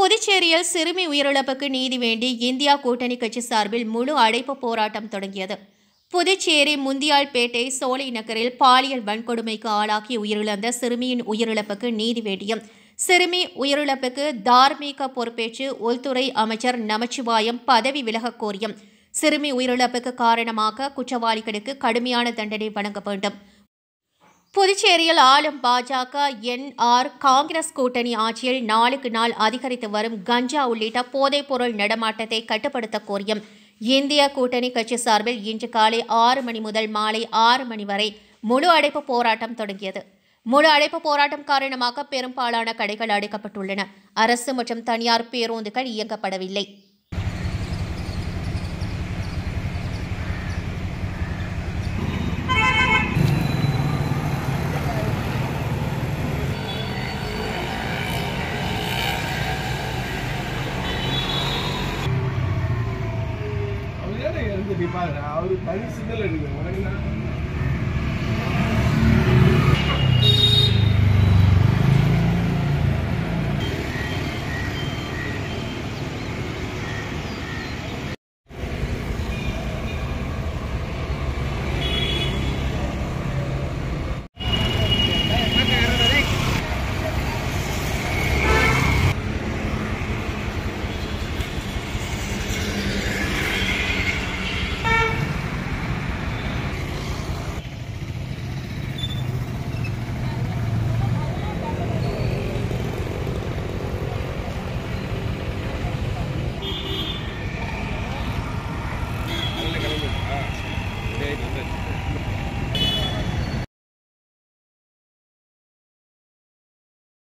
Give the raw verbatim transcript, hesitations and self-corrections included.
புதுச்சேரியில் சிறுமி உயிரிழப்புக்கு நீதி வேண்டி இந்தியா கூட்டணி கட்சி சார்பில் முழு அடைப்பு போராட்டம் தொடங்கியது. புதுச்சேரி முந்தியால்பேட்டை சோலை நகரில் பாலியல் வன்கொடுமைக்கு ஆளாக்கி உயிரிழந்த சிறுமியின் உயிரிழப்புக்கு நீதி வேண்டியும், சிறுமி உயிரிழப்புக்கு தார்மீக பொறுப்பேற்று உள்துறை அமைச்சர் நமச்சிவாயம் பதவி விலகக் கோரியும், சிறுமி உயிரிழப்புக்கு காரணமாக குற்றவாளிகளுக்கு கடுமையான தண்டனை வழங்க வேண்டும். புதுச்சேரியில் ஆளும் பாஜக என் ஆர் காங்கிரஸ் கூட்டணி ஆட்சியில் நாளுக்கு நாள் அதிகரித்து வரும் கஞ்சா உள்ளிட்ட போதைப்பொருள் நடமாட்டத்தை கட்டுப்படுத்த கோரியும் இந்திய கூட்டணி கட்சி சார்பில் இன்று காலை ஆறு மணி முதல் மாலை ஆறு மணி வரை முழு அடைப்பு போராட்டம் தொடங்கியது. முழு அடைப்பு போராட்டம் காரணமாக பெரும்பாலான கடைகள் அடைக்கப்பட்டுள்ளன. அரசு மற்றும் தனியார் பேருந்துகள் இயக்கப்படவில்லை. அவர் தனி சிக்னல் எடுக்கணும்.